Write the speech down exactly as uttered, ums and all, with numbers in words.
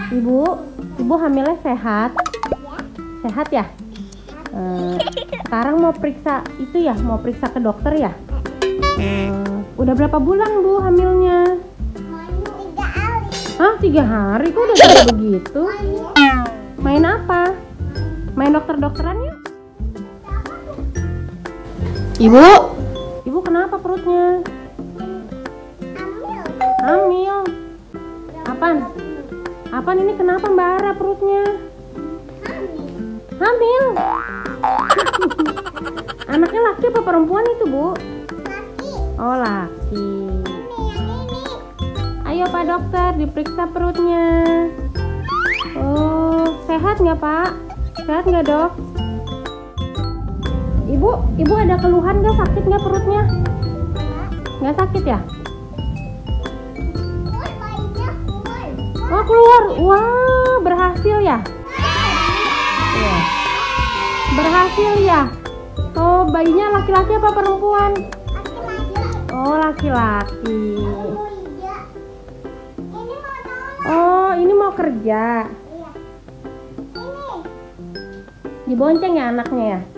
Ibu, ibu hamilnya sehat? Sehat ya? Eh, sekarang mau periksa itu ya, mau periksa ke dokter ya? Eh, udah berapa bulan bu hamilnya? Tiga hari. Hah, tiga hari? Kok udah gede begitu? Main apa? Main dokter-dokteran yuk? Ibu, ibu kenapa perutnya? Hamil. Apaan? Apaan ini kenapa Mbak Ara perutnya? Hamil. Anaknya laki apa perempuan itu bu? Laki. Oh laki. Ini yang ini. Ayo Pak Dokter diperiksa perutnya. Oh sehat nggak Pak? Sehat nggak dok? Ibu, ibu ada keluhan nggak, sakit nggak perutnya? Nggak sakit ya? Keluar bayinya keluar. Oh keluar, wah berhasil ya? Iya. Berhasil ya? Oh bayinya laki-laki apa perempuan? Laki-laki. Oh laki-laki. Oh iya. Ini mau tahu. Oh ini mau kerja. Iya. Ini. Dibonceng ya anaknya ya?